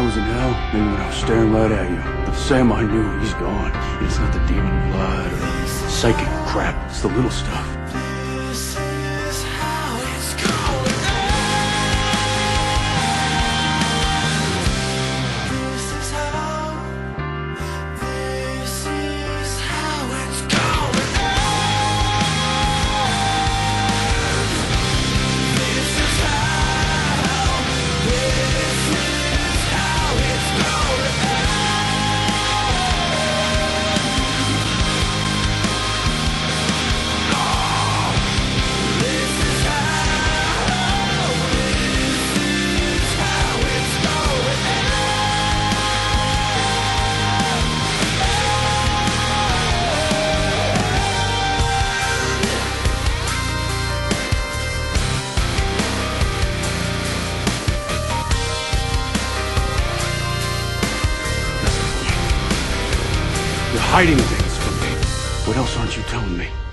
was in hell, maybe when I was staring right at you. But Sam, I knew, he's gone. And it's not the demon blood or the psychic crap. It's the little stuff. You're hiding things from me. What else aren't you telling me?